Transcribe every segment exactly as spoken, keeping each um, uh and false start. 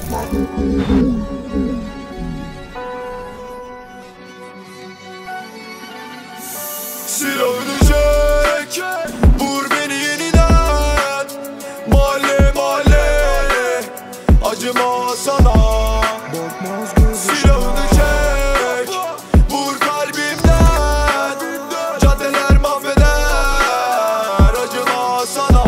Silahını çek, vur beni yeniden. Mahalle mahalle, acıma sana. Silahını çek, vur kalbimden. Caddeler mahveder, acıma sana.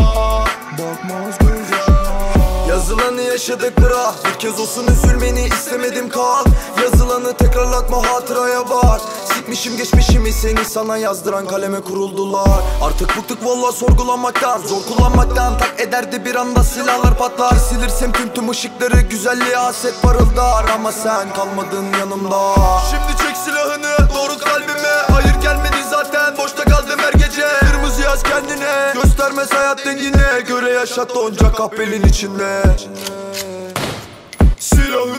Yazılanı yaşadık bırak, bir kez olsun üzülmeni istemedim kal. Yazılanı tekrarlatma, hatıraya var. Sikmişim geçmişimi, seni sana yazdıran kaleme kuruldular. Artık bıktık valla sorgulamaktan, zor kullanmaktan. Tak ederdi bir anda silahlar patlar. Kesilir tüm tüm ışıkları, güzelliğe haset parıldar. Ama sen kalmadın yanımda. Şimdi çek silahını, doğru kalbime. Hayır gelmedi zaten, boşta kaldım her gece. Kırmızı yaz kendine, göstermez hayat dengine göre yaşat onca kahvelin içinde. Silahını